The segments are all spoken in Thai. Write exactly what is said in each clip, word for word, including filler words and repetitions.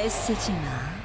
애쓰지마.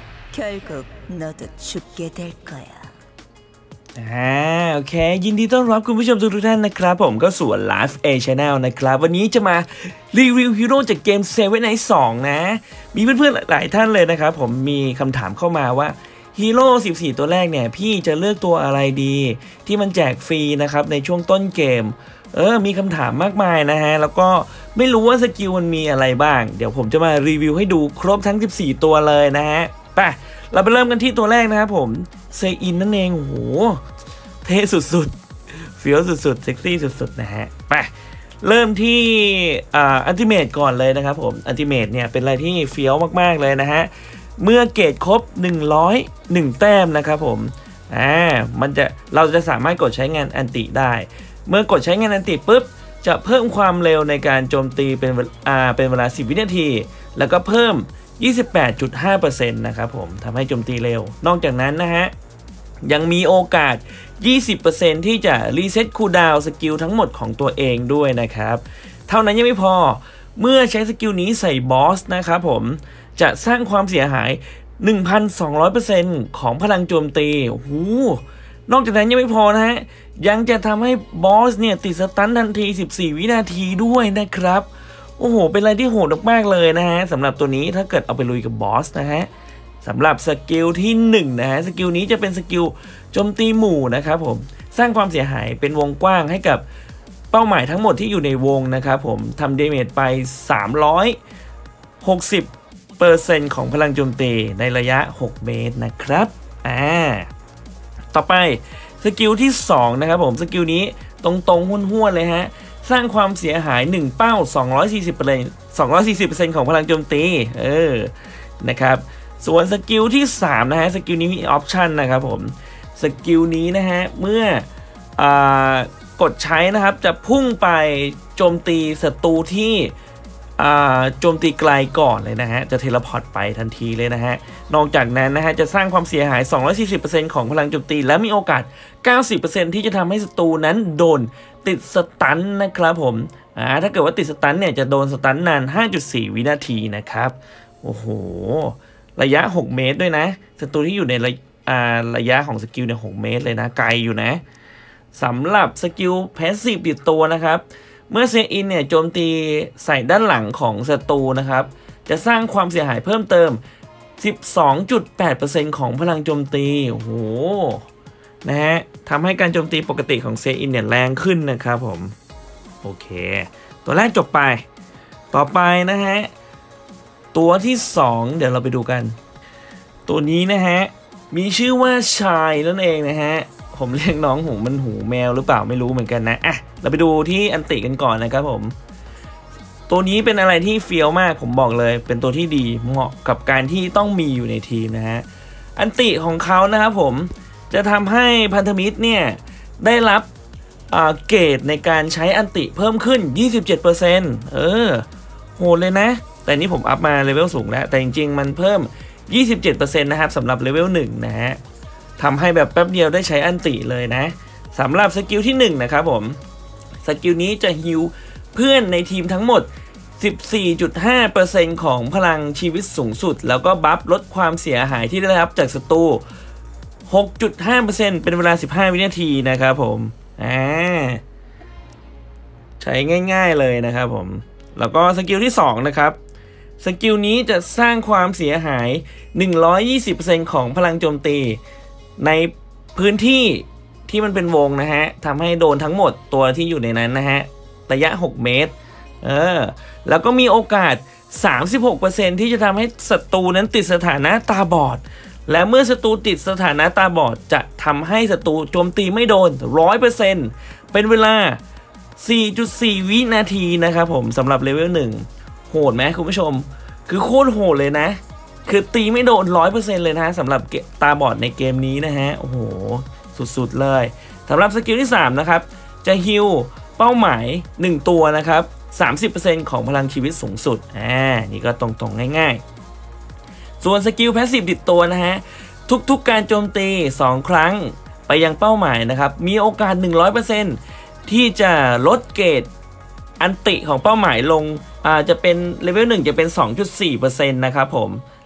결국 너도 죽게 될 거야. อ่าโอเคยินดีต้อนรับคุณผู้ชมทุกท่านนะครับผมก็สู่ Live A Channel นะครับวันนี้จะมารีวิวฮีโร่จากเกม Seven Knights สองนะมีเพื่อนๆหลายท่านเลยนะครับผมมีคำถามเข้ามาว่าฮีโร่สิบสี่ตัวแรกเนี่ยพี่จะเลือกตัวอะไรดีที่มันแจกฟรีนะครับในช่วงต้นเกมเออมีคำถามมากมายนะฮะแล้วก็ไม่รู้ว่าสกิลมันมีอะไรบ้างเดี๋ยวผมจะมารีวิวให้ดูครบทั้งสิบสี่ตัวเลยนะฮะไปเราไปเริ่มกันที่ตัวแรกนะครับผมเซอินนั่นเองโอ้โหเท่สุดๆเฟี้ยวสุดๆเซ็กซี่สุดๆนะฮะไปเริ่มที่อ่าอัลติเมทก่อนเลยนะครับผมอัลติเมทเนี่ยเป็นอะไรที่เฟี้ยวมากๆเลยนะฮะเมื่อเกรดครบหนึ่งร้อยเอ็ดแต้มนะครับผมอ่ามันจะเราจะสามารถกดใช้งานอันติได้เมื่อกดใช้งานอันติปุ๊บจะเพิ่มความเร็วในการโจมตีเป็นอ่าเป็นเวลาสิบวินาทีแล้วก็เพิ่ม ยี่สิบแปดจุดห้าเปอร์เซ็นต์ นะครับผมทำให้โจมตีเร็วนอกจากนั้นนะฮะยังมีโอกาส ยี่สิบเปอร์เซ็นต์ ที่จะรีเซ็ตคูลดาวน์สกิลทั้งหมดของตัวเองด้วยนะครับเท่านั้นยังไม่พอเมื่อใช้สกิลนี้ใส่บอสนะครับผมจะสร้างความเสียหาย หนึ่งพันสองร้อยเปอร์เซ็นต์ ของพลังโจมตีโอ้โหนอกจากนั้นยังไม่พอนะฮะยังจะทำให้บอสเนี่ยติดสตันทันทีสิบสี่วินาทีด้วยนะครับโอ้โหเป็นอะไรที่โหดมากๆเลยนะฮะสำหรับตัวนี้ถ้าเกิดเอาไปลุยกับบอสนะฮะสำหรับสกิลที่หนึ่งนะฮะสกิลนี้จะเป็นสกิลโจมตีหมู่นะครับผมสร้างความเสียหายเป็นวงกว้างให้กับเป้าหมายทั้งหมดที่อยู่ในวงนะครับผมทำเดเมจไปสามร้อยหกสิบเปอร์เซ็นต์ ของพลังโจมตีในระยะหกเมตรนะครับอ่าต่อไปสกิลที่สองนะครับผมสกิลนี้ตรงๆห้วนๆเลยฮะสร้างความเสียหายหนึ่งเป้า สองร้อยสี่สิบเปอร์เซ็นต์ สองร้อยสี่สิบเปอร์เซ็นต์ ของพลังโจมตีเออนะครับส่วนสกิลที่สามนะฮะสกิลนี้มีออปชันนะครับผมสกิลนี้นะฮะเมื่ออ่ากดใช้นะครับจะพุ่งไปโจมตีศัตรูที่โจมตีไกลก่อนเลยนะฮะจะเทเลพอร์ตไปทันทีเลยนะฮะนอกจากนั้นนะฮะจะสร้างความเสียหาย สองร้อยสี่สิบเปอร์เซ็นต์ ของพลังโจมตีและมีโอกาส เก้าสิบเปอร์เซ็นต์ ที่จะทำให้ศัตรูนั้นโดนติดสตันนะครับผมอ่าถ้าเกิดว่าติดสตันเนี่ยจะโดนสตันนาน ห้าจุดสี่ วินาทีนะครับโอ้โหระยะหกเมตรด้วยนะศัตรูที่อยู่ในระอ่าระยะของสกิลเนี่ยหกเมตรเลยนะไกลอยู่นะสำหรับสกิลแพสซีฟติดตัวนะครับเมื่อเซอินเนี่ยโจมตีใส่ด้านหลังของศัตรูนะครับจะสร้างความเสียหายเพิ่มเติม สิบสองจุดแปดเปอร์เซ็นต์ ของพลังโจมตีโอ้โหนะฮะทำให้การโจมตีปกติของเซอินเนี่ยแรงขึ้นนะครับผมโอเคตัวแรกจบไปต่อไปนะฮะตัวที่สองเดี๋ยวเราไปดูกันตัวนี้นะฮะมีชื่อว่าชายนั่นเองนะฮะผมเรียกน้องหูมันหูแมวหรือเปล่าไม่รู้เหมือนกันนะอ่ะเราไปดูที่อันติกันก่อนนะครับผมตัวนี้เป็นอะไรที่เฟี้ยวมากผมบอกเลยเป็นตัวที่ดีเหมาะกับการที่ต้องมีอยู่ในทีมนะฮะอันติของเขานะครับผมจะทำให้พันธมิตรเนี่ยได้รับเกรดในการใช้อันติเพิ่มขึ้น ยี่สิบเจ็ดเปอร์เซ็นต์ เออโหดเลยนะแต่นี้ผมอัพมาเลเวลสูงแล้วแต่จริงๆมันเพิ่ม ยี่สิบเจ็ดเปอร์เซ็นต์ นะครับสำหรับเลเวลหนึ่งนะฮะทำให้แบบแป๊บเดียวได้ใช้อันติเลยนะสำหรับสกิลที่หนึ่งนะครับผมสกิลนี้จะฮิวเพื่อนในทีมทั้งหมด สิบสี่จุดห้าเปอร์เซ็นต์ ของพลังชีวิตสูงสุดแล้วก็บัฟลดความเสียหายที่ได้รับจากศัตรู หกจุดห้าเปอร์เซ็นต์ เป็นเวลาสิบห้าวินาทีนะครับผมอ่าใช้ง่ายๆเลยนะครับผมแล้วก็สกิลที่สองนะครับสกิลนี้จะสร้างความเสียหาย หนึ่งร้อยยี่สิบเปอร์เซ็นต์ ของพลังโจมตีในพื้นที่ที่มันเป็นวงนะฮะทำให้โดนทั้งหมดตัวที่อยู่ในนั้นนะฮะระยะหกเมตรเออแล้วก็มีโอกาส สามสิบหกเปอร์เซ็นต์ ที่จะทำให้ศัตรูนั้นติดสถานะตาบอดและเมื่อศัตรูติดสถานะตาบอดจะทำให้ศัตรูโจมตีไม่โดน หนึ่งร้อยเปอร์เซ็นต์ เป็นเวลา สี่จุดสี่ วินาทีนะครับผมสำหรับเลเวลหนึ่งโหดไหมคุณผู้ชมคือโคตรโหดเลยนะคือตีไม่โดน ร้อยเปอร์เซ็นต์ เลยนะสำหรับตาบอดในเกมนี้นะฮะโอ้โหสุดๆเลยสำหรับสกิลที่สามนะครับจะฮิลเป้าหมายหนึ่งตัวนะครับ สามสิบเปอร์เซ็นต์ ของพลังชีวิตสูงสุดอ่านี่ก็ตรงๆง่ายๆส่วนสกิลแพสซีฟติดตัวนะฮะทุกๆการโจมตีสองครั้งไปยังเป้าหมายนะครับมีโอกาส หนึ่งร้อยเปอร์เซ็นต์ ที่จะลดเกรดอันติของเป้าหมายลงอ่าจะเป็นเลเวลหนึ่งจะเป็น สองจุดสี่เปอร์เซ็นต์ นะครับผม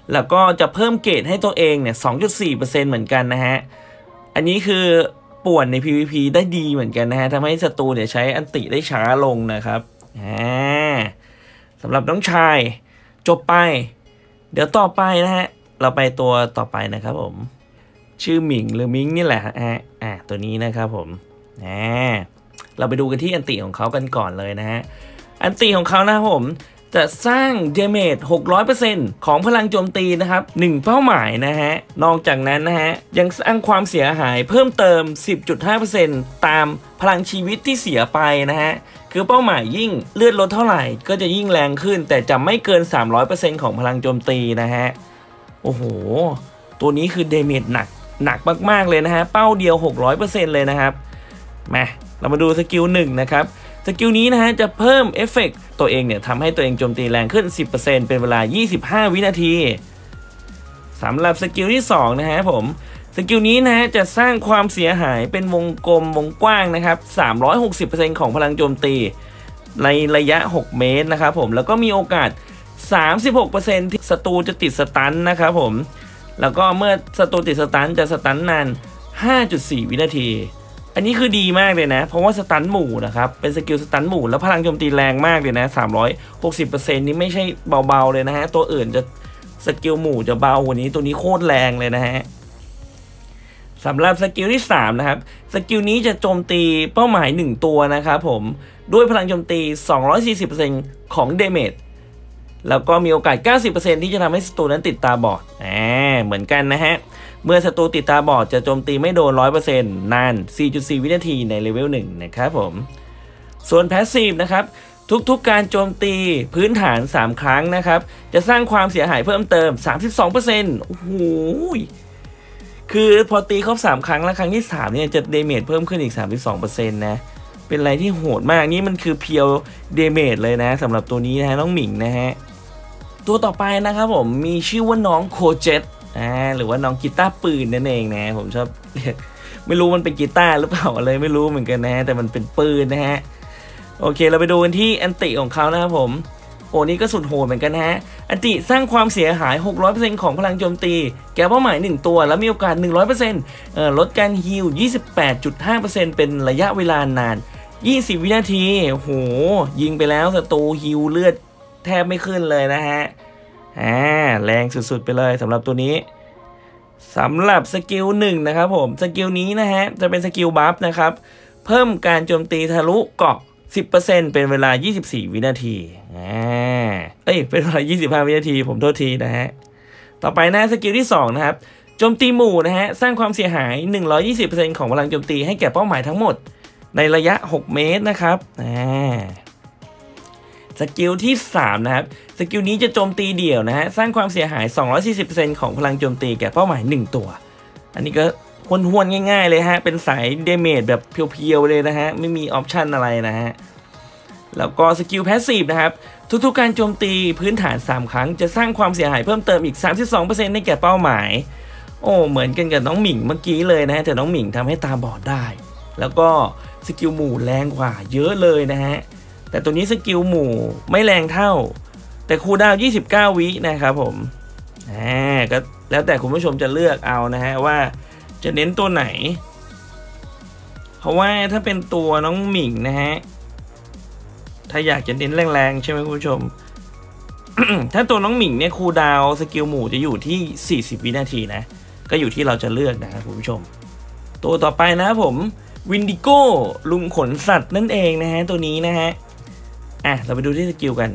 แล้วก็จะเพิ่มเกรดให้ตัวเองเนี่ย สองจุดสี่เปอร์เซ็นต์ เหมือนกันนะฮะอันนี้คือป่วนใน พี วี พี ได้ดีเหมือนกันนะฮะทำให้ศัตรูเนี่ยใช้อันติได้ช้าลงนะครับอ่าสำหรับน้องชายจบไปเดี๋ยวต่อไปนะฮะเราไปตัวต่อไปนะครับผมชื่อหมิงหรือมิงนี่แหละฮะอ่าตัวนี้นะครับผมอ่าเราไปดูกันที่อันติของเขากันก่อนเลยนะฮะอันติของเขานะครับผมจะสร้างเดเมจ หกร้อยเปอร์เซ็นต์ ของพลังโจมตีนะครับหนึ่งเป้าหมายนะฮะนอกจากนั้นนะฮะยังสร้างความเสียหายเพิ่มเติม สิบจุดห้าเปอร์เซ็นต์ ตามพลังชีวิตที่เสียไปนะฮะคือเป้าหมายยิ่งเลือดลดเท่าไหร่ก็จะยิ่งแรงขึ้นแต่จะไม่เกิน สามร้อยเปอร์เซ็นต์ ของพลังโจมตีนะฮะโอ้โหตัวนี้คือเดเมจหนักหนักมากๆเลยนะฮะเป้าเดียว หกร้อยเปอร์เซ็นต์ เลยนะครับมาเรามาดูสกิลหนึ่งนะครับสกิลนี้นะฮะจะเพิ่มเอฟเฟกต์ตัวเองเนี่ยทำให้ตัวเองโจมตีแรงขึ้น สิบเปอร์เซ็นต์ เป็นเวลายี่สิบห้าวินาทีสำหรับสกิลที่สองนะฮะผมสกิลนี้นะฮะจะสร้างความเสียหายเป็นวงกลมวงกว้างนะครับ สามร้อยหกสิบเปอร์เซ็นต์ ของพลังโจมตีในระยะหกเมตรนะครับผมแล้วก็มีโอกาส สามสิบหกเปอร์เซ็นต์ ที่ศัตรูจะติดสตันนะครับผมแล้วก็เมื่อศัตรูติดสตันจะสตันนาน ห้าจุดสี่ วินาทีอันนี้คือดีมากเลยนะเพราะว่าสตันหมู่นะครับเป็นสกิลสตันหมู่แล้วพลังโจมตีแรงมากเลยนะ สามร้อยหกสิบเปอร์เซ็นต์ นี่ไม่ใช่เบาๆเลยนะฮะตัวอื่นจะสกิลหมู่จะเบากว่านี้ตัวนี้โคตรแรงเลยนะฮะสำหรับสกิลที่สามนะครับสกิลนี้จะโจมตีเป้าหมายหนึ่งตัวนะครับผมด้วยพลังโจมตี สองร้อยสี่สิบเปอร์เซ็นต์ ของเดเมจแล้วก็มีโอกาส เก้าสิบเปอร์เซ็นต์ ที่จะทำให้ศัตรูนั้นติดตาบอดอ่าเหมือนกันนะฮะเมื่อศัตรูติดตาบอดจะโจมตีไม่โดน ร้อยเปอร์เซ็นต์ นาน สี่จุดสี่ วินาทีในเลเวลหนึ่งนะครับผมส่วนแพสซีฟนะครับทุกๆการโจมตีพื้นฐานสามครั้งนะครับจะสร้างความเสียหายเพิ่มเติม สามสิบสองเปอร์เซ็นต์ โอ้โหคือพอตีครบสามครั้งแล้วครั้งที่สามเนี่ยจะเดเมจเพิ่มขึ้นอีก สามสิบสองเปอร์เซ็นต์ นะเป็นอะไรที่โหดมากนี่มันคือเพียวเดเมจเลยนะสำหรับตัวนี้นะฮะน้องหมิงนะฮะตัวต่อไปนะครับผมมีชื่อว่าน้องโคเจตอ่าหรือว่าน้องกีตาร์ปืนนั่นเองนะผมชอบเรียกไม่รู้มันเป็นกีตาร์หรือเปล่าอะไรไม่รู้เหมือนกันนะฮะแต่มันเป็นปืนนะฮะโอเคเราไปดูกันที่อันติของเขานะครับผมโอ้นี่ก็สุดโหดเหมือนกันนะฮะอันติสร้างความเสียหาย หกร้อยเปอร์เซ็นต์ ของพลังโจมตีแก่เป้าหมายหนึ่งตัวแล้วมีโอกาส หนึ่งร้อยเปอร์เซ็นต์ เอ่อลดการฮีล ยี่สิบแปดจุดห้าเปอร์เซ็นต์ เป็นระยะเวลานานยี่สิบวินาทีโอ้โหยิงไปแล้วศัตรูฮีลเลือดแทบไม่ขึ้นเลยนะฮะอ่าแรงสุดๆไปเลยสำหรับตัวนี้สำหรับสกิลหนึ่งนะครับผมสกิลนี้นะฮะจะเป็นสกิลบัฟนะครับเพิ่มการโจมตีทะลุเกาะ สิบเปอร์เซ็นต์ เป็นเวลายี่สิบสี่วินาทีอ่าเอ้ยเป็นเวลายี่สิบห้าวินาทีผมโทษทีนะฮะต่อไปนะสกิลที่สองนะครับโจมตีหมู่นะฮะสร้างความเสียหาย หนึ่งร้อยยี่สิบเปอร์เซ็นต์ ของพลังโจมตีให้แก่เป้าหมายทั้งหมดในระยะหกเมตรนะครับอ่าสกิลที่สามนะครับสกิลนี้จะโจมตีเดี่ยวนะฮะสร้างความเสียหาย สองร้อยสี่สิบเปอร์เซ็นต์ ของพลังโจมตีแก่เป้าหมายหนึ่งตัวอันนี้ก็ห้วนๆง่ายๆเลยฮะเป็นสายเดเมจแบบเพียวๆเลยนะฮะไม่มีออปชันอะไรนะฮะแล้วก็สกิลแพสซีฟนะครับทุกๆการโจมตีพื้นฐานสามครั้งจะสร้างความเสียหายเพิ่มเติมอีก สามสิบสองเปอร์เซ็นต์ ให้แก่เป้าหมายโอ้เหมือนกันกับน้องหมิงเมื่อกี้เลยนะฮะแต่น้องหมิงทำให้ตาบอดได้แล้วก็สกิลหมู่แรงกว่าเยอะเลยนะฮะแต่ตัวนี้สกิลหมู่ไม่แรงเท่าแต่คูลดาวน์ยี่สิบเก้าวินะครับผมอ่าก็แล้วแต่คุณผู้ชมจะเลือกเอานะฮะว่าจะเน้นตัวไหนเพราะว่าถ้าเป็นตัวน้องหมิงนะฮะถ้าอยากจะเน้นแรงๆใช่ไหมคุณผู้ชม ถ้าตัวน้องหมิงเนี่ยคูลดาวน์สกิลหมู่จะอยู่ที่สี่สิบวินาทีนะก็อยู่ที่เราจะเลือกนะครับคุณผู้ชมตัวต่อไปนะครับผมวินดิโก้ลุงขนสัตว์นั่นเองนะฮะตัวนี้นะฮะอ่ะเราไปดูที่สกิลกัน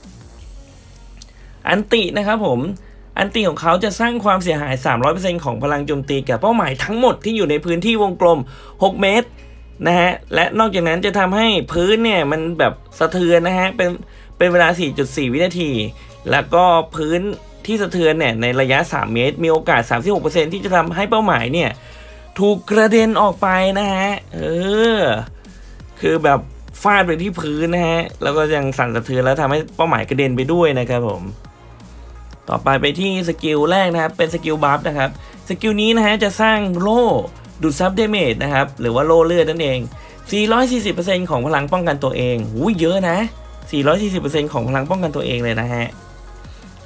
อันตินะครับผมอันติของเขาจะสร้างความเสียหาย สามร้อยเปอร์เซ็นต์ ของพลังโจมตีแก่เป้าหมายทั้งหมดที่อยู่ในพื้นที่วงกลมหกเมตรนะฮะและนอกจากนั้นจะทำให้พื้นเนี่ยมันแบบสะเทือนนะฮะเป็นเป็นเวลา สี่จุดสี่ วินาทีแล้วก็พื้นที่สะเทือนเนี่ยในระยะสามเมตรมีโอกาส สามสิบหกเปอร์เซ็นต์ ที่จะทำให้เป้าหมายเนี่ยถูกกระเด็นออกไปนะฮะเออคือแบบฟาดไปที่พื้นนะฮะแล้วก็ยังสั่นสะเทือนแล้วทำให้เป้าหมายกระเด็นไปด้วยนะครับผมต่อไปไปที่สกิลแรกนะครับเป็นสกิลบัฟนะครับสกิลนี้นะฮะจะสร้างโล่ดูดซับเดเมจนะครับหรือว่าโล่เลือดนั่นเอง สี่ร้อยสี่สิบเปอร์เซ็นต์ ของพลังป้องกันตัวเองหูเยอะนะ สี่ร้อยสี่สิบเปอร์เซ็นต์ ของพลังป้องกันตัวเองเลยนะฮะ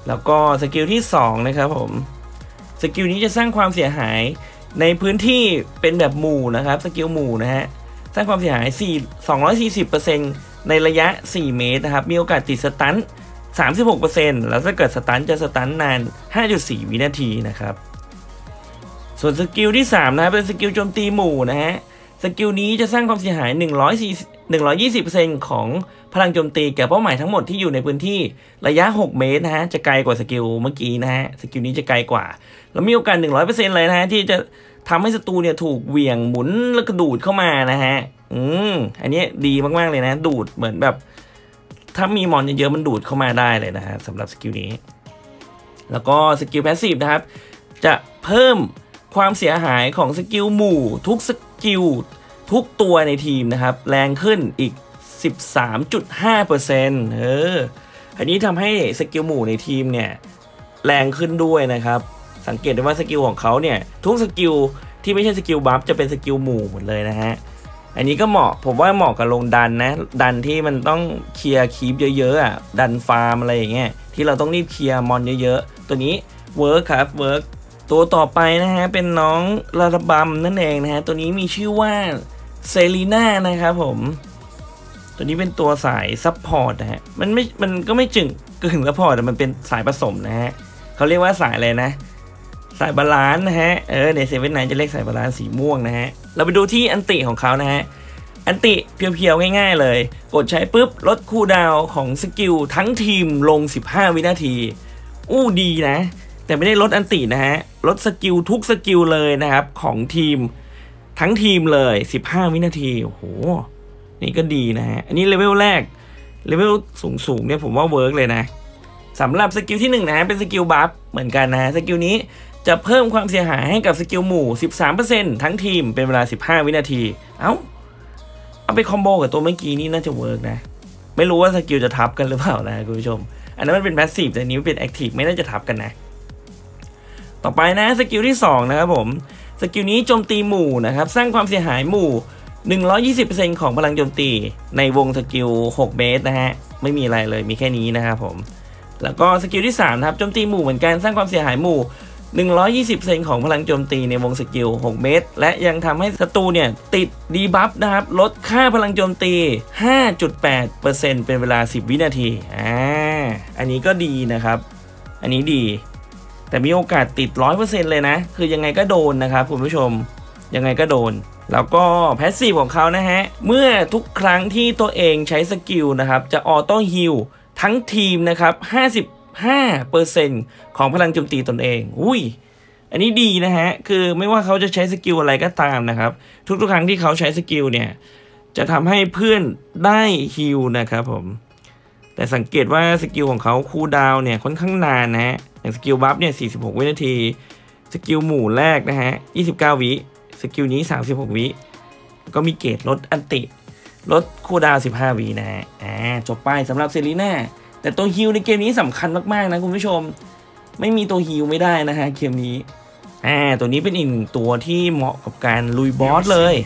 แล้วก็สกิลที่สองนะครับผมสกิลนี้จะสร้างความเสียหายในพื้นที่เป็นแบบหมู่นะครับสกิลหมู่นะฮะสร้างความเสียหายสองร้อยสี่สิบเปอร์เซ็นต์ ในระยะสี่เมตรนะครับมีโอกาสติดสตัน สามสิบหกเปอร์เซ็นต์ แล้วถ้าเกิดสตันจะสตันนาน ห้าจุดสี่ วินาทีนะครับส่วนสกิลที่สามนะเป็นสกิลโจมตีหมู่นะฮะสกิลนี้จะสร้างความเสียหายหนึ่งร้อยยี่สิบเปอร์เซ็นต์ ของพลังโจมตีแก่เป้าหมายทั้งหมดที่อยู่ในพื้นที่ระยะหกเมตรนะฮะจะไกลกว่าสกิลเมื่อกี้นะฮะสกิลนี้จะไกลกว่าแล้วมีโอกาส หนึ่งร้อยเปอร์เซ็นต์ เลยนะฮะที่จะทำให้ศัตรูเนี่ยถูกเหวี่ยงหมุนแล้วก็ดูดเข้ามานะฮะอืมอันนี้ดีมากๆเลยนะดูดเหมือนแบบถ้ามีมอนเยอะๆมันดูดเข้ามาได้เลยนะฮะสำหรับสกิลนี้แล้วก็สกิลแพสซีฟนะครับจะเพิ่มความเสียหายของสกิลหมู่ทุกสกิลทุกตัวในทีมนะครับแรงขึ้นอีก สิบสามจุดห้าเปอร์เซ็นต์ เอออันนี้ทำให้สกิลหมู่ในทีมเนี่ยแรงขึ้นด้วยนะครับสังเกตได้ว่าสกิลของเขาเนี่ยทุกสกิลที่ไม่ใช่สกิลบัฟจะเป็นสกิลหมู่หมดเลยนะฮะอันนี้ก็เหมาะผมว่าเหมาะกับลงดันนะดันที่มันต้องเคลียร์คีปเยอะๆอ่ะดันฟาร์มอะไรอย่างเงี้ยที่เราต้องรีบเคลียร์มอนเยอะๆตัวนี้เวิร์คครับเวิร์คตัวต่อไปนะฮะเป็นน้องลาลาบัมนั่นเองนะฮะตัวนี้มีชื่อว่าเซรีน่านะครับผมตัวนี้เป็นตัวสายซัพพอร์ตนะฮะมันไม่มันก็ไม่จึงกึ่งซัพพอร์ตแต่มันเป็นสายผสมนะฮะเขาเรียกว่าสายอะไรนะสายบาลานซ์นะฮะเออในเซเว่นไนน์จะเรียกสายบาลานซ์สีม่วงนะฮะเราไปดูที่อันติของเขานะฮะอันติเพียวๆง่ายๆเลยกดใช้ปุ๊บลดคูลดาวน์ของสกิลทั้งทีมลงสิบห้าวินาทีอู้ดีนะแต่ไม่ได้ลดอันตินะฮะลดสกิลทุกสกิลเลยนะครับของทีมทั้งทีมเลยสิบห้าวินาทีโอ้โหนี่ก็ดีนะฮะอันนี้เลเวลแรกเลเวลสูงๆเนี่ยผมว่าเวิร์กเลยนะสำหรับสกิลที่หนึ่งนะเป็นสกิลบัฟเหมือนกันนะฮะสกิลนี้จะเพิ่มความเสียหายให้กับสกิลหมู่ สิบสามเปอร์เซ็นต์ ทั้งทีมเป็นเวลาสิบห้าวินาทีเอ้าเอาไปคอมโบกับตัวเมื่อกี้นี่น่าจะเวิร์กนะไม่รู้ว่าสกิลจะทับกันหรือเปล่านะคุณผู้ชมอันนั้นมันเป็นแพสซีฟแต่อันนี้เป็นแอคทีฟไม่น่าจะทับกันนะต่อไปนะสกิลที่สองนะครับผมสกิลนี้โจมตีหมู่นะครับสร้างความเสียหายหมู่ หนึ่งร้อยยี่สิบเปอร์เซ็นต์ ของพลังโจมตีในวงสกิลหกเมตรนะฮะไม่มีอะไรเลยมีแค่นี้นะครับผมแล้วก็สกิลที่สามนะครับโจมตีหมู่เหมือนกันสร้างความเสียหายหมู่ หนึ่งร้อยยี่สิบเปอร์เซ็นต์ ของพลังโจมตีในวงสกิลหกเมตรและยังทำให้ศัตรูเนี่ยติดดีบัฟนะครับลดค่าพลังโจมตี ห้าจุดแปดเปอร์เซ็นต์ เป็นเวลาสิบวินาทีอ่าอันนี้ก็ดีนะครับอันนี้ดีแต่มีโอกาสติด ร้อยเปอร์เซ็นต์ เลยนะคือยังไงก็โดนนะครับคุณผู้ชมยังไงก็โดนแล้วก็แพสซีฟของเขานะฮะเมื่อทุกครั้งที่ตัวเองใช้สกิลนะครับจะออโต้ฮีลทั้งทีมนะครับ ห้าสิบห้าเปอร์เซ็นต์ ของพลังโจมตีตนเองอุ้ยอันนี้ดีนะฮะคือไม่ว่าเขาจะใช้สกิลอะไรก็ตามนะครับทุกๆครั้งที่เขาใช้สกิลเนี่ยจะทำให้เพื่อนได้ฮีลนะครับผมแต่สังเกตว่าสกิลของเขาคูลดาวน์เนี่ยค่อนข้างนานนะฮะอย่างสกิลบัฟเนี่ยสี่สิบหกวินาทีสกิลหมู่แรกนะฮะยี่สิบเก้าวิสกิลนี้สามสิบหกวิก็มีเกรดลดอันติลดคูลดาวน์สิบห้าวินะฮะอ่าจบไปสำหรับเซรีน่าแต่ตัวฮิลในเกมนี้สำคัญมากๆนะคุณผู้ชมไม่มีตัวฮิลไม่ได้นะฮะเกมนี้อ่าตัวนี้เป็นอีกหนึ่งตัวที่เหมาะกับการลุยบอสเลย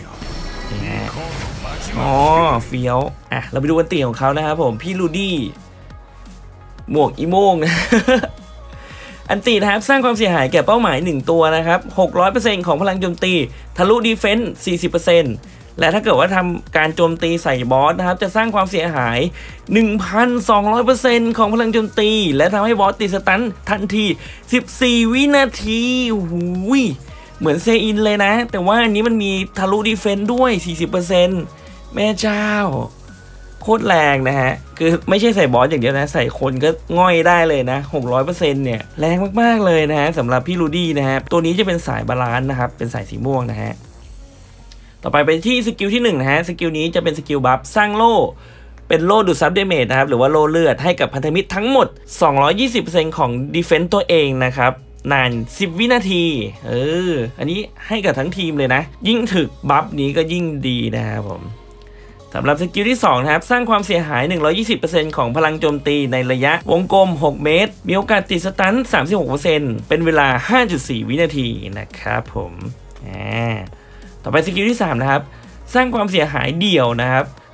อ๋อเฟี้ยวอ่ะเราไปดูอันติของเขานะครับผมพี่ลูดี้หมวกอีโม่ง อันตินะครับสร้างความเสียหายแก่เป้าหมายหนึ่งตัวนะครับ หกร้อยเปอร์เซ็นต์ ของพลังโจมตีทะลุดีเฟนส์ สี่สิบเปอร์เซ็นต์ และถ้าเกิดว่าทำการโจมตีใส่บอสนะครับจะสร้างความเสียหาย หนึ่งพันสองร้อยเปอร์เซ็นต์ ของพลังโจมตีและทำให้บอสติดสตันทันทีสิบสี่วินาทีหูยเหมือนเซอินเลยนะแต่ว่าอันนี้มันมีทะลุดีเฟนส์ด้วย สี่สิบเปอร์เซ็นต์ แม่เจ้าโคตรแรงนะฮะคือไม่ใช่ใส่บอสอย่างเดียวนะใส่คนก็ง่อยได้เลยนะ หกร้อยเปอร์เซ็นต์ เนี่ยแรงมากๆเลยนะฮะสำหรับพี่ลูดี้นะฮะตัวนี้จะเป็นสายบาลานซ์นะครับเป็นสายสีม่วงนะฮะต่อไปไปที่สกิลที่หนึ่งนะฮะสกิลนี้จะเป็นสกิลบัฟสร้างโล่เป็นโล่ดูดซับเดเมจนะครับหรือว่าโล่เลือดให้กับพันธมิตรทั้งหมด สองร้อยยี่สิบเปอร์เซ็นต์ ของดีเฟนส์ตัวเองนะครับนานสิบวินาทีเอออันนี้ให้กับทั้งทีมเลยนะยิ่งถึกบัฟนี้ก็ยิ่งดีนะครับผมสำหรับสกิลที่สองนะครับสร้างความเสียหาย หนึ่งร้อยยี่สิบเปอร์เซ็นต์ ของพลังโจมตีในระยะวงกลมหกเมตรมีโอกาสติดสตัน สามสิบหกเปอร์เซ็นต์ เป็นเวลา ห้าจุดสี่ วินาทีนะครับผมอ่าต่อไปสกิลที่สามนะครับสร้างความเสียหายเดี่ยวนะครับ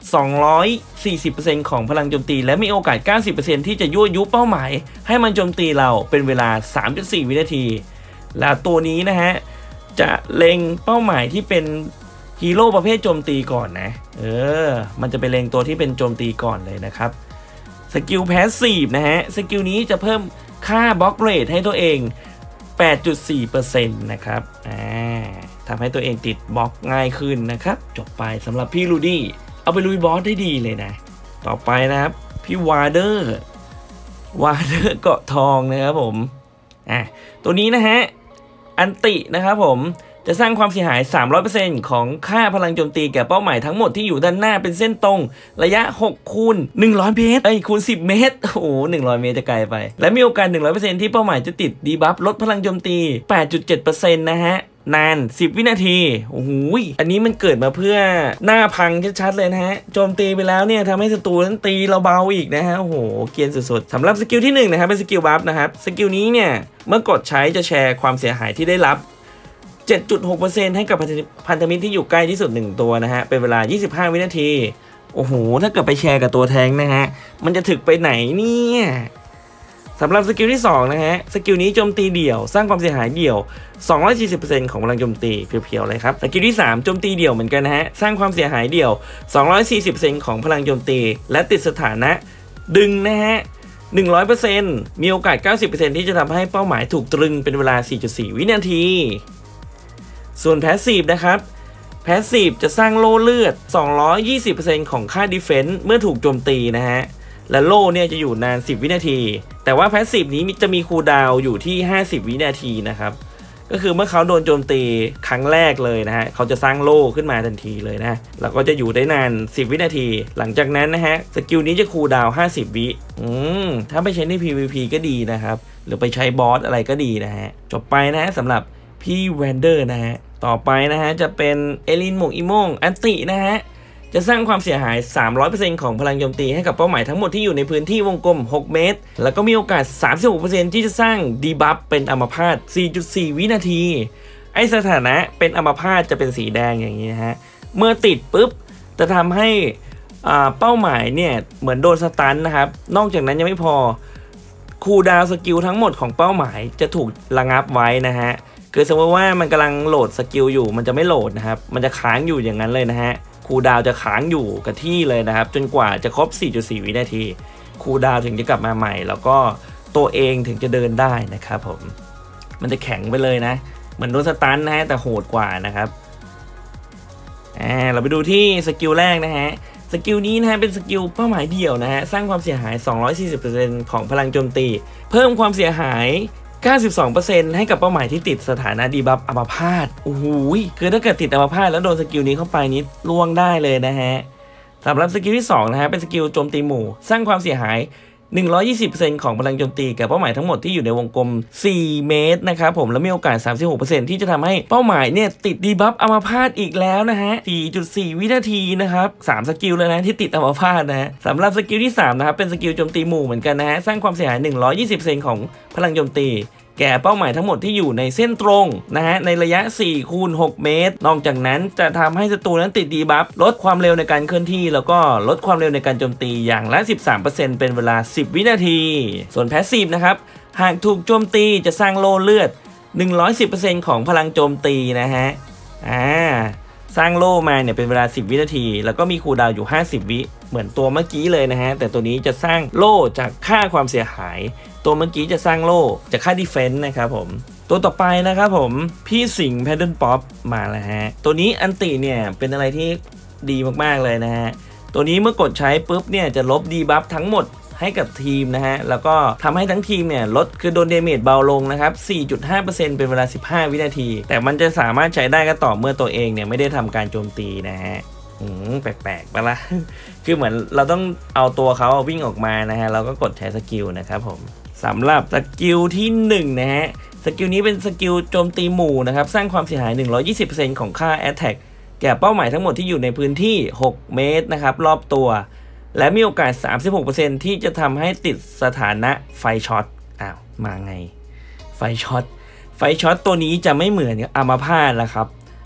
สองร้อยสี่สิบเปอร์เซ็นต์ ของพลังโจมตีและมีโอกาส เก้าสิบเปอร์เซ็นต์ ที่จะยั่วยุเป้าหมายให้มันโจมตีเราเป็นเวลา สามจุดสี่ วินาทีแล้วตัวนี้นะฮะจะเล็งเป้าหมายที่เป็นฮีโร่ประเภทโจมตีก่อนนะเออมันจะไปเล็งตัวที่เป็นโจมตีก่อนเลยนะครับสกิลแพสซีฟนะฮะสกิลนี้จะเพิ่มค่าบล็อกเรทให้ตัวเอง แปดจุดสี่เปอร์เซ็นต์ นะครับอ่าทำให้ตัวเองติดบล็อกง่ายขึ้นนะครับจบไปสำหรับพี่ลูดี้เอาไปลุยบอสได้ดีเลยนะต่อไปนะครับพี่วาร์เดอร์วาร์เดอร์เกาะทองนะครับผมอ่ะตัวนี้นะฮะอันตินะครับผมจะสร้างความเสียหาย สามร้อยเปอร์เซ็นต์ ของค่าพลังโจมตีแก่เป้าหมายทั้งหมดที่อยู่ด้านหน้าเป็นเส้นตรงระยะหกคูณหนึ่งร้อยเมตรเอ้ยคูณสิบเมตรโอ้โหหนึ่งร้อยเมตรจะไกลไปและมีโอกาส หนึ่งร้อยเปอร์เซ็นต์ ที่เป้าหมายจะติดดีบัฟลดพลังโจมตี แปดจุดเจ็ดเปอร์เซ็นต์ นะฮะนานสิบวินาทีโอ้โหอันนี้มันเกิดมาเพื่อหน้าพังชัดๆเลยนะฮะโจมตีไปแล้วเนี่ยทำให้ศัตรูนั้นตีเราเบาอีกนะฮะโอ้โหเกรียนสุดๆสำหรับสกิลที่หนึ่งนะครับเป็นสกิลบัฟนะครับสกิลนี้เนี่ยเมื่อกดใช้จะแชร์ความเสียหายที่ได้รับ เจ็ดจุดหกเปอร์เซ็นต์ ให้กับพันธมิตรที่อยู่ใกล้ที่สุดหนึ่งตัวนะฮะเป็นเวลายี่สิบห้าวินาทีโอ้โหถ้าเกิดไปแชร์กับตัวแทงนะฮะมันจะถึกไปไหนเนี่ยสำหรับสกิลที่สองนะฮะสกิลนี้โจมตีเดี่ยวสร้างความเสียหายเดี่ยว สองร้อยสี่สิบเปอร์เซ็นต์ ของพลังโจมตีเพียวๆเลยครับสกิลที่สามโจมตีเดี่ยวเหมือนกันนะฮะสร้างความเสียหายเดี่ยว สองร้อยสี่สิบเปอร์เซ็นต์ ของพลังโจมตีและติดสถานะดึงนะฮะ หนึ่งร้อยเปอร์เซ็นต์ มีโอกาส เก้าสิบเปอร์เซ็นต์ ที่จะทำให้เป้าหมายถูกตรึงเป็นเวลา สี่จุดสี่ วินาทีส่วนแพสซีฟนะครับแพสซีฟจะสร้างโล่เลือด สองร้อยยี่สิบเปอร์เซ็นต์ ของค่าดิเฟนส์เมื่อถูกโจมตีนะฮะและโล่เนี่ยจะอยู่นานสิบวินาทีแต่ว่าแพสซีฟนี้จะมีคูลดาวน์อยู่ที่ห้าสิบวินาทีนะครับก็คือเมื่อเขาโดนโจมตีครั้งแรกเลยนะฮะเขาจะสร้างโล่ขึ้นมาทันทีเลยนะแล้วก็จะอยู่ได้นานสิบวินาทีหลังจากนั้นนะฮะสกิลนี้จะคูลดาวน์ห้าสิบวิอืมถ้าไปใช้ใน พี วี พี ก็ดีนะครับหรือไปใช้บอสอะไรก็ดีนะฮะจบไปนะฮะสำหรับพี่แวนเดอร์นะฮะต่อไปนะฮะจะเป็นเอลินหมวกอีโมงอันตินะฮะจะสร้างความเสียหาย สามร้อยเปอร์เซ็นต์ ของพลังโจมตีให้กับเป้าหมายทั้งหมดที่อยู่ในพื้นที่วงกลมหกเมตรแล้วก็มีโอกาส สามสิบหกเปอร์เซ็นต์ ที่จะสร้างดีบัฟเป็นอัมพาต สี่จุดสี่ วินาทีไอสถานะเป็นอัมพาตจะเป็นสีแดงอย่างนี้นะฮะเมื่อติดปุ๊บจะทำให้เป้าหมายเนี่ยเหมือนโดนสตันนะครับนอกจากนั้นยังไม่พอคูลดาวน์สกิลทั้งหมดของเป้าหมายจะถูกระงับไว้นะฮะคือสมมติว่ามันกำลังโหลดสกิลอยู่มันจะไม่โหลดนะครับมันจะค้างอยู่อย่างนั้นเลยนะฮะคูลดาวน์จะค้างอยู่กับที่เลยนะครับจนกว่าจะครบ สี่จุดสี่ วินาทีคูลดาวน์ถึงจะกลับมาใหม่แล้วก็ตัวเองถึงจะเดินได้นะครับผมมันจะแข็งไปเลยนะเหมือนโดนสตันนะฮะแต่โหดกว่านะครับอ่าเราไปดูที่สกิลแรกนะฮะสกิลนี้นะฮะเป็นสกิลเป้าหมายเดี่ยวนะฮะสร้างความเสียหาย สองร้อยสี่สิบเปอร์เซ็นต์ ของพลังโจมตีเพิ่มความเสียหายเก้าสิบสองเปอร์เซ็นต์ ให้กับเป้าหมายที่ติดสถานะดีบัฟอัมพาตโอ้โหคือถ้าเกิดติดอัมพาตแล้วโดนสกิลนี้เข้าไปนี้ล่วงได้เลยนะฮะสำหรับสกิลที่สองนะฮะเป็นสกิลโจมตีหมู่สร้างความเสียหาย หนึ่งร้อยยี่สิบเปอร์เซ็นต์ ของพลังโจมตีแก่เป้าหมายทั้งหมดที่อยู่ในวงกลมสี่เมตรนะครับผมแล้วมีโอกาส สามสิบหกเปอร์เซ็นต์ ที่จะทำให้เป้าหมายเนี่ยติดดีบัฟอัมพาตอีกแล้วนะฮะ สี่จุดสี่ วินาทีนะครับสามสกิลเลยนะที่ติดอัมพาตนะฮะสำหรับสกิลที่สามนะครับเป็นสกิลโจมตีหมู่เหมือนกันนะฮะสร้างความเสียหาย หนึ่งร้อยยี่สิบเปอร์เซ็นต์ ของพลังโจมตีแก่เป้าหมายทั้งหมดที่อยู่ในเส้นตรงนะฮะในระยะสี่คูณหกเมตรนอกจากนั้นจะทำให้ศัตรูนั้นติดดีบัฟลดความเร็วในการเคลื่อนที่แล้วก็ลดความเร็วในการโจมตีอย่างละ สิบสามเปอร์เซ็นต์ เป็นเวลาสิบวินาทีส่วนแพสซีฟนะครับหากถูกโจมตีจะสร้างโล่เลือด หนึ่งร้อยสิบเปอร์เซ็นต์ ของพลังโจมตีนะฮะอ่าสร้างโล่มาเนี่ยเป็นเวลาสิบวินาทีแล้วก็มีคูลดาวน์อยู่ห้าสิบวิเหมือนตัวเมื่อกี้เลยนะฮะแต่ตัวนี้จะสร้างโล่จากค่าความเสียหายตัวเมื่อกี้จะสร้างโล่จากค่าดีเฟนส์นะครับผมตัวต่อไปนะครับผมพี่สิงห์แพดเดิลป๊อปมาแล้วฮะตัวนี้อันติเนี่ยเป็นอะไรที่ดีมากๆเลยนะฮะตัวนี้เมื่อกดใช้ปุ๊บเนี่ยจะลบดีบัฟทั้งหมดให้กับทีมนะฮะแล้วก็ทำให้ทั้งทีมเนี่ยลดคือโดนเดเมจเบาลงนะครับ สี่จุดห้าเปอร์เซ็นต์ เป็นเวลาสิบห้าวินาทีแต่มันจะสามารถใช้ได้ก็ต่อเมื่อตัวเองเนี่ยไม่ได้ทำการโจมตีนะฮะอืมแปลกๆปะล่ะ คือเหมือนเราต้องเอาตัวเขาวิ่งออกมานะฮะเราก็กดใช้สกิลนะครับผมสำหรับสกิลที่หนึ่งนะฮะสกิลนี้เป็นสกิลโจมตีหมู่นะครับสร้างความเสียหาย หนึ่งร้อยยี่สิบเปอร์เซ็นต์ ของค่า Attack แก่เป้าหมายทั้งหมดที่อยู่ในพื้นที่หกเมตรนะครับรอบตัวและมีโอกาส สามสิบหกเปอร์เซ็นต์ ที่จะทำให้ติดสถานะไฟช็อตอ้าวมาไงไฟช็อตไฟช็อตตัวนี้จะไม่เหมือนอัมพาตละครับไ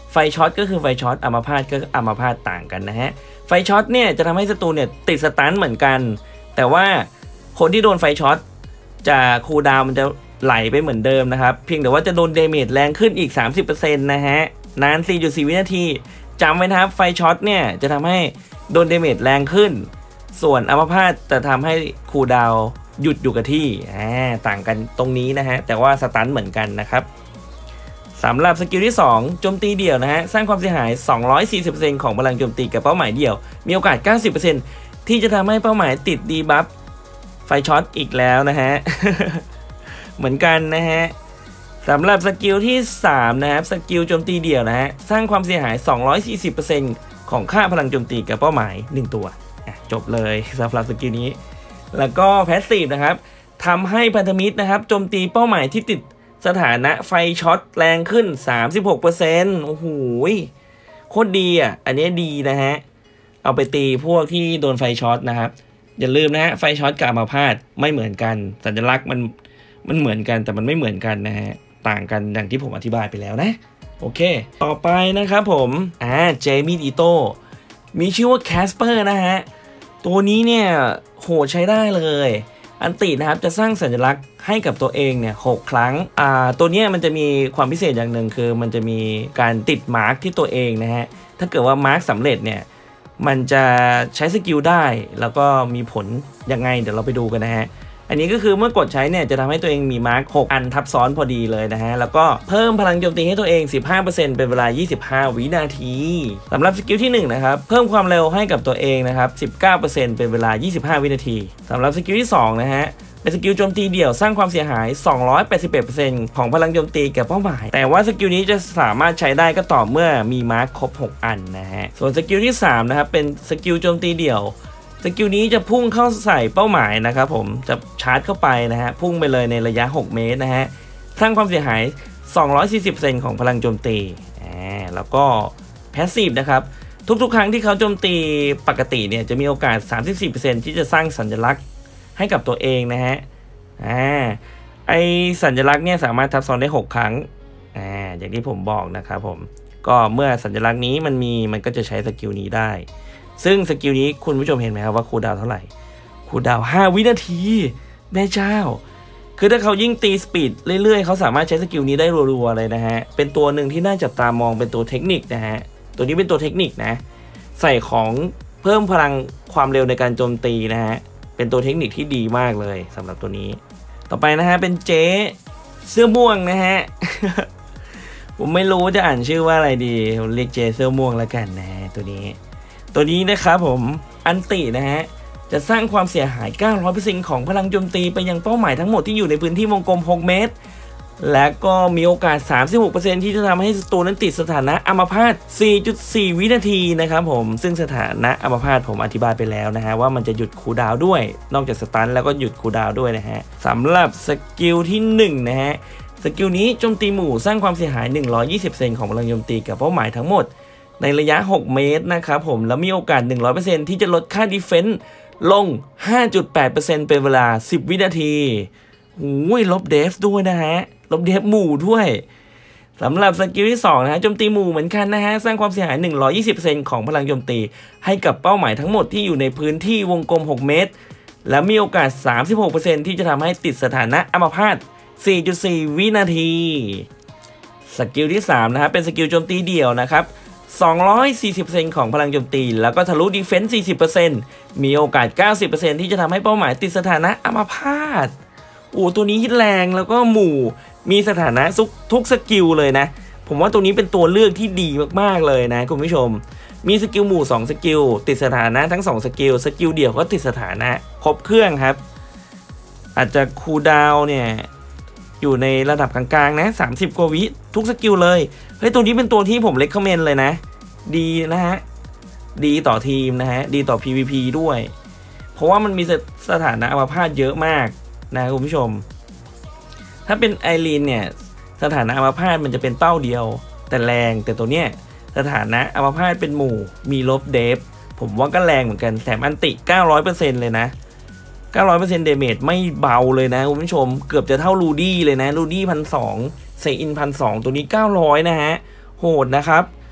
ไฟช็อตก็คือไฟช็อตอัมพาตก็อัมพาตต่างกันนะฮะไฟช็อตเนี่ยจะทำให้ศัตรูเนี่ยติดสตันเหมือนกันแต่ว่าคนที่โดนไฟช็อตจะคูลดาวน์มันจะไหลไปเหมือนเดิมนะครับเพียงแต่ว่าจะโดนเดเมจแรงขึ้นอีก สามสิบเปอร์เซ็นต์ นะฮะนาน สี่จุดสี่ วินาทีจำไว้นะครับไฟช็อตเนี่ยจะทำให้โดนเดเมจแรงขึ้นส่วนอัมพาตจะทำให้คูลดาวน์หยุดอยู่กับที่ต่างกันตรงนี้นะฮะแต่ว่าสตันเหมือนกันนะครับสำหรับสกิลที่สองโจมตีเดี่ยวนะฮะสร้างความเสียหาย สองร้อยสี่สิบเปอร์เซ็นต์ ของพลังโจมตีกับเป้าหมายเดี่ยวมีโอกาส เก้าสิบเปอร์เซ็นต์ ที่จะทำให้เป้าหมายติดดีบัฟไฟช็อตอีกแล้วนะฮะ เหมือนกันนะฮะสำหรับสกิลที่สามนะครับสกิลโจมตีเดี่ยวนะฮะสร้างความเสียหาย สองร้อยสี่สิบเปอร์เซ็นต์ ของค่าพลังโจมตีกับเป้าหมายหนึ่งตัวจบเลยสำหรับสกิลนี้แล้วก็แพสซีฟนะครับทำให้พันธมิตรนะครับโจมตีเป้าหมายที่ติดสถานะไฟช็อตแรงขึ้น สามสิบหกเปอร์เซ็นต์ โอ้โหโคตรดีอ่ะอันนี้ดีนะฮะเอาไปตีพวกที่โดนไฟช็อตนะครับอย่าลืมนะฮะไฟช็อตกับอัมพาตไม่เหมือนกันสัญลักษณ์มันมันเหมือนกันแต่มันไม่เหมือนกันนะฮะต่างกันอย่างที่ผมอธิบายไปแล้วนะโอเคต่อไปนะครับผมอ่าเจมี่อีโต้มีชื่อว่าแคสเปอร์นะฮะตัวนี้เนี่ยโหดใช้ได้เลยอันตินะครับจะสร้างสัญลักษณ์ให้กับตัวเองเนี่ยหกครั้งอ่าตัวนี้มันจะมีความพิเศษอย่างหนึ่งคือมันจะมีการติดมาร์กที่ตัวเองนะฮะถ้าเกิดว่ามาร์กสำเร็จเนี่ยมันจะใช้สกิลได้แล้วก็มีผลยังไงเดี๋ยวเราไปดูกันนะฮะอันนี้ก็คือเมื่อกดใช้เนี่ยจะทำให้ตัวเองมีมาร์กหกอันทับซ้อนพอดีเลยนะฮะแล้วก็เพิ่มพลังโจมตีให้ตัวเอง สิบห้าเปอร์เซ็นต์ เป็นเวลายี่สิบห้าวินาทีสำหรับสกิลที่หนึ่งนะครับเพิ่มความเร็วให้กับตัวเองนะครับ สิบเก้าเปอร์เซ็นต์ เป็นเวลายี่สิบห้าวินาทีสำหรับสกิลที่สองนะฮะเป็นสกิลโจมตีเดี่ยวสร้างความเสียหาย สองร้อยแปดสิบเอ็ดเปอร์เซ็นต์ ของพลังโจมตีแก่เป้าหมายแต่ว่าสกิลนี้จะสามารถใช้ได้ก็ต่อเมื่อมีมาร์คครบหกอันนะฮะส่วนสกิลที่สามนะครับเป็นสกิลโจมตีเดี่ยวสกิลนี้จะพุ่งเข้าใส่เป้าหมายนะครับผมจะชาร์จเข้าไปนะฮะพุ่งไปเลยในระยะหกเมตรนะฮะสร้างความเสียหาย สองร้อยสี่สิบเปอร์เซ็นต์ ของพลังโจมตีอ่าแล้วก็แพสซีฟนะครับทุกๆครั้งที่เขาโจมตีปกติเนี่ยจะมีโอกาส สามสิบสี่เปอร์เซ็นต์ ที่จะสร้างสัญลักษณ์ให้กับตัวเองนะฮะอ่าไอสัญลักษณ์เนี่ยสามารถทับซ้อนได้หกครั้งอ่าอย่างที่ผมบอกนะครับผมก็เมื่อสัญลักษณ์นี้มันมีมันก็จะใช้สกิลนี้ได้ซึ่งสกิลนี้คุณผู้ชมเห็นไหมครับว่าคูลดาวน์เท่าไหร่คูลดาวน์ห้าวินาทีแม่เจ้าคือถ้าเขายิ่งตีสปีดเรื่อยๆเขาสามารถใช้สกิลนี้ได้รัวๆเลยนะฮะเป็นตัวหนึ่งที่น่าจับตามองเป็นตัวเทคนิคนะฮะตัวนี้เป็นตัวเทคนิคนะใส่ของเพิ่มพลังความเร็วในการโจมตีนะฮะเป็นตัวเทคนิคที่ดีมากเลยสำหรับตัวนี้ต่อไปนะฮะเป็นเจ๊เสื้อม่วงนะฮะ ผมไม่รู้จะอ่านชื่อว่าอะไรดีผมเรียกเจ๊เสื้อม่วงแล้วกันนะฮะตัวนี้ตัวนี้นะครับผมอันตินะฮะจะสร้างความเสียหาย เก้าร้อยเปอร์เซ็นต์ ของพลังโจมตีไปยังเป้าหมายทั้งหมดที่อยู่ในพื้นที่วงกลมหกเมตรและก็มีโอกาส สามสิบหกเปอร์เซ็นต์ ที่จะทำให้ศัตรูนั้นติดสถานะอัมพาต สี่จุดสี่ วินาทีนะครับผมซึ่งสถานะอัมพาตผมอธิบายไปแล้วนะฮะว่ามันจะหยุดคูลดาวน์ด้วยนอกจากสตันแล้วก็หยุดคูลดาวน์ด้วยนะฮะสำหรับสกิลที่หนึ่งนะฮะสกิลนี้โจมตีหมู่สร้างความเสียหาย หนึ่งร้อยยี่สิบเปอร์เซ็นต์ ของพลังโจมตีกับเป้าหมายทั้งหมดในระยะหกเมตรนะครับผมแล้วมีโอกาส หนึ่งร้อยเปอร์เซ็นต์ ที่จะลดค่าดีเฟนส์ลง ห้าจุดแปดเปอร์เซ็นต์ เป็นเวลาสิบวินาทีโอ้ยลบเดฟด้วยนะฮะลบเดฟหมู่ด้วยสำหรับสกิลที่สองนะฮะโจมตีหมู่เหมือนกันนะฮะสร้างความเสียหาย หนึ่งร้อยยี่สิบเปอร์เซ็นต์ ของพลังโจมตีให้กับเป้าหมายทั้งหมดที่อยู่ในพื้นที่วงกลมหกเมตรและมีโอกาส สามสิบหกเปอร์เซ็นต์ ที่จะทำให้ติดสถานะอัมพาต สี่จุดสี่ วินาทีสกิลที่สามนะฮะเป็นสกิลโจมตีเดี่ยวนะครับสองร้อยสี่สิบเปอร์เซ็นต์ ของพลังโจมตีแล้วก็ทะลุดีเฟนส์ สี่สิบเปอร์เซ็นต์ มีโอกาส เก้าสิบเปอร์เซ็นต์ ที่จะทำให้เป้าหมายติดสถานะอัมพาตโอ้ตัวนี้ฮิตแรงแล้วก็หมู่มีสถานะทุกทุกสกิลเลยนะผมว่าตัวนี้เป็นตัวเลือกที่ดีมากๆเลยนะคุณผู้ชมมีสกิลหมู่สองสกิลติดสถานะทั้งสองสกิลสกิลเดี่ยวก็ติดสถานะครบเครื่องครับอาจจะคูลดาวน์เนี่ยอยู่ในระดับกลางๆนะสามสิบกว่าวิทุกสกิลเลยเฮ้ยตัวนี้เป็นตัวที่ผมเล็กคอมเมนต์เลยนะดีนะฮะดีต่อทีมนะฮะดีต่อ พี วี พี ด้วยเพราะว่ามันมีสถานะอัมพาตเยอะมากนะคุณผู้ชมถ้าเป็นไอรีนเนี่ยสถานะอัมพาตมันจะเป็นเป้าเดียวแต่แรงแต่ตัวเนี้ยสถานะอัมพาตเป็นหมู่มีลบเดฟผมว่าก็แรงเหมือนกันแถมอันติ เก้าร้อยเปอร์เซ็นต์ เลยนะ เก้าร้อยเปอร์เซ็นต์ เดเมจไม่เบาเลยนะคุณผู้ชมเกือบจะเท่าลูดี้เลยนะลูดี้พันสองเซอินพันสองตัวนี้เก้าร้อยนะฮะโหดนะครับ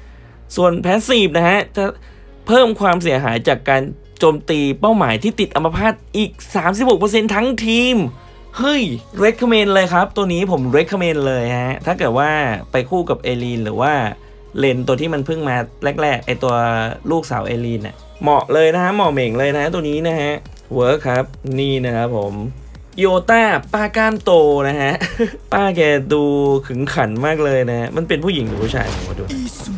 ส่วนแพสซีฟนะฮะจะเพิ่มความเสียหายจากการโจมตีเป้าหมายที่ติดอัมพาตอีก สามสิบหกเปอร์เซ็นต์ ทั้งทีมเฮ้ย recommend เลยครับตัวนี้ผม recommend เลยฮะถ้าเกิดว่าไปคู่กับเอลีนหรือว่าเลนตัวที่มันเพิ่งมาแรกๆไอตัวลูกสาวเอลีนเนี่ยเหมาะเลยนะฮะเหมาะเหม่งเลยนะตัวนี้นะฮะเวิร์คครับนี่นะครับผมโยต้าป้ากล้ามโตนะฮะ ป้าแกดูขึงขันมากเลยนะมันเป็นผู้หญิงหรือผู้ชายผมมาดู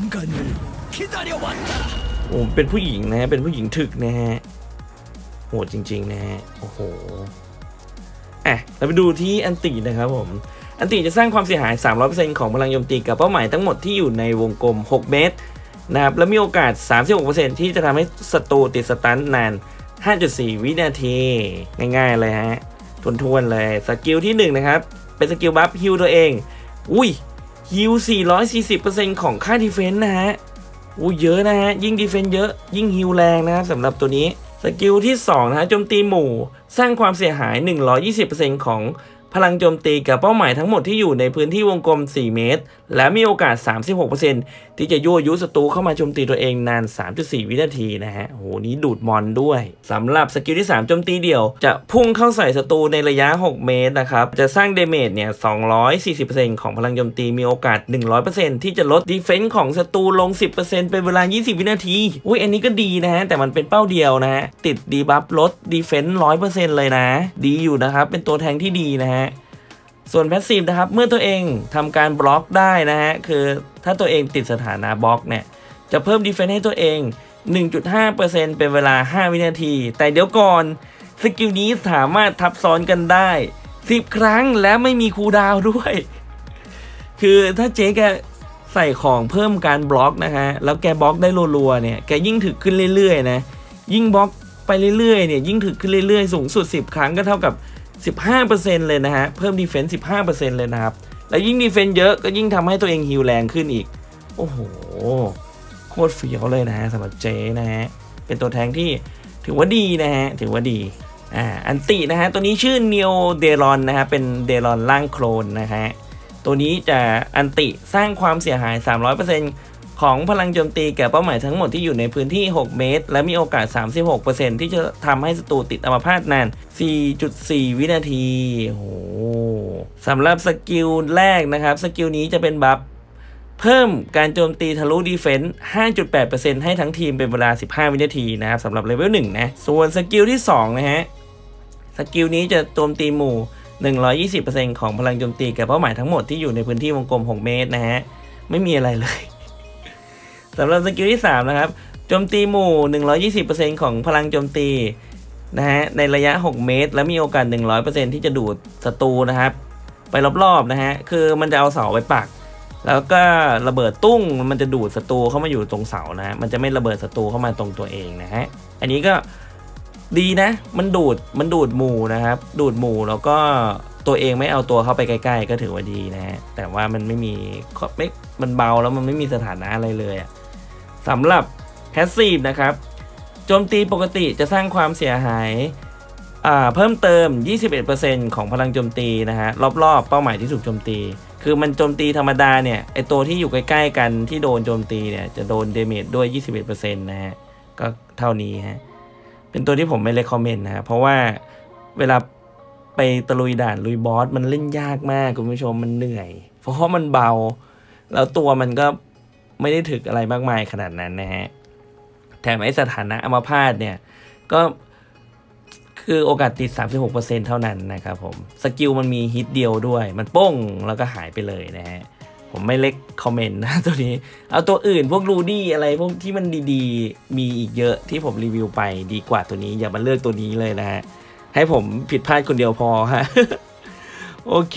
โอ้เป็นผู้หญิงนะเป็นผู้หญิงถึกนะฮะโหดจริงๆนะฮะโอ้โหอ่ะเราไปดูที่อันตินะครับผมอันติจะสร้างความเสียหาย สามร้อยเปอร์เซ็นต์ ของพลังโจมตีกับเป้าหมายทั้งหมดที่อยู่ในวงกลมหกเมตรนะครับและมีโอกาส สามสิบหกเปอร์เซ็นต์ ที่จะทำให้ศัตรูติดสตันนาน ห้าจุดสี่ วินาทีง่ายๆเลยฮะทวนๆเลยสกิลที่หนึ่งนะครับเป็นสกิลบัฟฮิลตัวเองอุ้ยฮิล สี่ร้อยสี่สิบเปอร์เซ็นต์ ของค่าดีเฟนส์นะฮะอุ้ยเยอะนะฮะยิ่งดีเฟนส์เยอะยิ่งฮิลแรงนะครับสำหรับตัวนี้สกิลที่สองนะฮะโจมตีหมู่สร้างความเสียหาย หนึ่งร้อยยี่สิบเปอร์เซ็นต์ ของพลังโจมตีกับเป้าหมายทั้งหมดที่อยู่ในพื้นที่วงกลมสี่เมตรและมีโอกาส สามสิบหกเปอร์เซ็นต์ ที่จะยั่วยุศัตรูเข้ามาโจมตีตัวเองนาน สามจุดสี่ วินาทีนะฮะโหนี้ดูดมอนด้วยสำหรับสกิลที่สามโจมตีเดี่ยวจะพุ่งเข้าใส่ศัตรูในระยะหกเมตรนะครับจะสร้างเดเมจเนี่ย สองร้อยสี่สิบเปอร์เซ็นต์ ของพลังโจมตีมีโอกาส หนึ่งร้อยเปอร์เซ็นต์ ที่จะลดดีเฟนส์ของศัตรูลง สิบเปอร์เซ็นต์ เป็นเวลายี่สิบวินาทีอุ้ยอันนี้ก็ดีนะฮะแต่มันเป็นเป้าเดียวนะฮะติดดีบัฟลดดีเฟนส์ ร้อยเปอร์เซ็นต์ เลยนะดีอยู่นะครับเป็นตัวแทงที่ดีนะฮะส่วนแพสซีฟนะครับเมื่อตัวเองทำการบล็อกได้นะฮะคือถ้าตัวเองติดสถานะบล็อกเนี่ยจะเพิ่มดีเฟนส์ให้ตัวเอง หนึ่งจุดห้าเปอร์เซ็นต์ เป็นเวลาห้าวินาทีแต่เดี๋ยวก่อนสกิลนี้สามารถทับซ้อนกันได้สิบครั้งและไม่มีคูลดาวน์ด้วยคือถ้าเจ๊แกใส่ของเพิ่มการบล็อกนะฮะแล้วแกบล็อกได้รัวๆเนี่ยแกยิ่งถึกขึ้นเรื่อยๆนะยิ่งบล็อกไปเรื่อยๆเนี่ยยิ่งถึกขึ้นเรื่อยๆสูงสุดสิบครั้งก็เท่ากับสิบห้าเปอร์เซ็นต์ เลยนะฮะเพิ่มดีเฟนส์ สิบห้าเปอร์เซ็นต์ เลยนะครับแล้วยิ่งดีเฟนส์เยอะก็ยิ่งทำให้ตัวเองฮีลแรงขึ้นอีกโอ้โหโคตรเฟี้ยวเลยนะฮะสำหรับเจนะฮะเป็นตัวแทงที่ถือว่าดีนะฮะถือว่าดีอ่าอันตินะฮะตัวนี้ชื่อเนโอเดรอนนะฮะเป็นเดรอนร่างโคลนนะฮะตัวนี้จะอันติสร้างความเสียหาย สามร้อยเปอร์เซ็นต์ ของพลังโจมตีแก่เป้าหมายทั้งหมดที่อยู่ในพื้นที่หกเมตรและมีโอกาส สามสิบหกเปอร์เซ็นต์ ที่จะทำให้ศัตรูติดอัมพาตนาน สี่จุดสี่ วินาทีโอ้โหสำหรับสกิลแรกนะครับสกิลนี้จะเป็นบัฟเพิ่มการโจมตีทะลุดีเฟนส์ ห้าจุดแปดเปอร์เซ็นต์ ให้ทั้งทีมเป็นเวลาสิบห้าวินาทีนะครับสำหรับเลเวลหนึ่งนะส่วนสกิลที่สองนะฮะสกิลนี้จะโจมตีหมู่ หนึ่งร้อยยี่สิบเปอร์เซ็นต์ ของพลังโจมตีแก่เป้าหมายทั้งหมดที่อยู่ในพื้นที่วงกลมหกเมตรนะฮะไม่มีอะไรเลยสำหรับสกิลที่สามนะครับโจมตีหมู่ หนึ่งร้อยยี่สิบเปอร์เซ็นต์ ของพลังโจมตีนะฮะในระยะหกเมตรและมีโอกาส หนึ่งร้อยเปอร์เซ็นต์ ที่จะดูดศัตรูนะครับไปรอบๆนะฮะคือมันจะเอาเสาไปปักแล้วก็ระเบิดตุ้งมันจะดูดศัตรูเข้ามาอยู่ตรงเสานะฮะมันจะไม่ระเบิดศัตรูเข้ามาตรงตัวเองนะฮะอันนี้ก็ดีนะมันดูดมันดูดหมู่นะครับดูดหมู่แล้วก็ตัวเองไม่เอาตัวเข้าไปใกล้ๆก็ถือว่าดีนะฮะแต่ว่ามันไม่มีไม่มันเบาแล้วมันไม่มีสถานะอะไรเลยอะสำหรับแพสซีฟนะครับโจมตีปกติจะสร้างความเสียหายอ่าเพิ่มเติม ยี่สิบเอ็ดเปอร์เซ็นต์ ของพลังโจมตีนะฮะรอบๆเป้าหมายที่ถูกโจมตีคือมันโจมตีธรรมดาเนี่ยไอตัวที่อยู่ใกล้ๆกันที่โดนโจมตีเนี่ยจะโดนเดเมจด้วย ยี่สิบเอ็ดเปอร์เซ็นต์ นะฮะก็เท่านี้ฮะเป็นตัวที่ผมไม่เรคคอมเมนต์นะเพราะว่าเวลาไปตะลุยด่านลุยบอสมันเล่นยากมากคุณผู้ชมมันเหนื่อยเพราะมันเบาแล้วตัวมันก็ไม่ได้ถึกอะไรมากมายขนาดนั้นนะฮะแถมไอ้สถานะอัมพาตเนี่ยก็คือโอกาสติด สามสิบหกเปอร์เซ็นต์ เท่านั้นนะครับผมสกิลมันมีฮิตเดียวด้วยมันโป้งแล้วก็หายไปเลยนะฮะผมไม่เล็กคอมเมนต์นะตัวนี้เอาตัวอื่นพวกรูดี้อะไรพวกที่มันดีๆมีอีกเยอะที่ผมรีวิวไปดีกว่าตัวนี้อย่ามาเลือกตัวนี้เลยนะฮะให้ผมผิดพลาดคนเดียวพอฮะ โอเค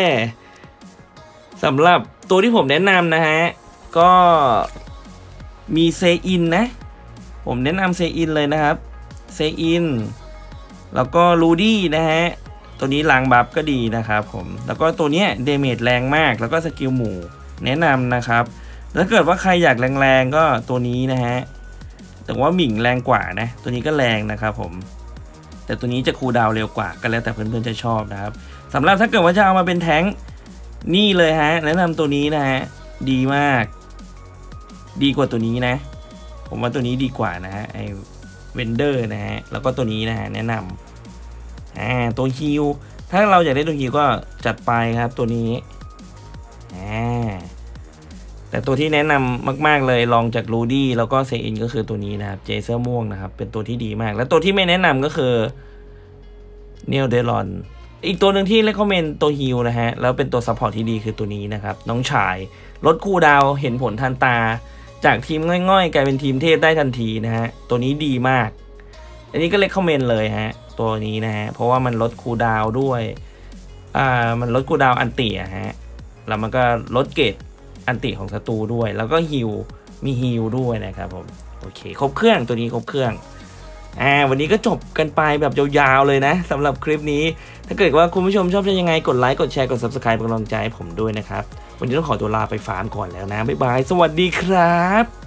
สำหรับตัวที่ผมแนะนำนะฮะก็มีเซอินนะผมแนะนำเซอินเลยนะครับเซอินแล้วก็รูดี้นะฮะตัวนี้ล้างบัฟก็ดีนะครับผมแล้วก็ตัวนี้เดเมจแรงมากแล้วก็สกิลหมู่แนะนำนะครับถ้าเกิดว่าใครอยากแรงๆก็ตัวนี้นะฮะแต่ว่าหมิ่งแรงกว่านะตัวนี้ก็แรงนะครับผมแต่ตัวนี้จะคูลดาวน์เร็วกว่าก็แล้วแต่เพื่อนๆจะชอบนะครับสำหรับถ้าเกิดว่าจะเอามาเป็นแท้งนี่เลยฮะแนะนำตัวนี้นะฮะดีมากดีกว่าตัวนี้นะผมว่าตัวนี้ดีกว่านะฮะไอเวนเดอร์นะฮะแล้วก็ตัวนี้นะฮะแนะนำอ่าตัวฮิลถ้าเราอยากได้ตัวฮิลก็จัดไปครับตัวนี้อ่าแต่ตัวที่แนะนำมากๆเลยลองจากรูดี้แล้วก็เซอินก็คือตัวนี้นะครับเจเซอร์ม่วงนะครับเป็นตัวที่ดีมากแล้วตัวที่ไม่แนะนำก็คือเนียลเดลอนอีกตัวหนึ่งที่เลคคอมเมนต์ตัวฮิลนะฮะแล้วเป็นตัวซัพพอร์ตที่ดีคือตัวนี้นะครับน้องชายลดคูลดาวน์เห็นผลทันตาจากทีมง่อยๆกลายเป็นทีมเทพได้ทันทีนะฮะตัวนี้ดีมากอันนี้ก็เลคคอมเมนต์เลยฮะตัวนี้นะฮะเพราะว่ามันลดคูลดาวน์ด้วยอ่ามันลดคูลดาวน์อันติอะฮะแล้วมันก็ลดเกรดอันติของศัตรูด้วยแล้วก็ฮิลมีฮิลด้วยนะครับผมโอเคครบเครื่องตัวนี้ครบเครื่องอ่าวันนี้ก็จบกันไปแบบยาวๆเลยนะสำหรับคลิปนี้ถ้าเกิดว่าคุณผู้ชมชอบจะยังไงกดไลค์กดแชร์กด ซับสไครบ์ เป็นกำลังใจให้ผมด้วยนะครับวันนี้ต้องขอตัวลาไปฟาร์มก่อนแล้วนะบ๊ายบายสวัสดีครับ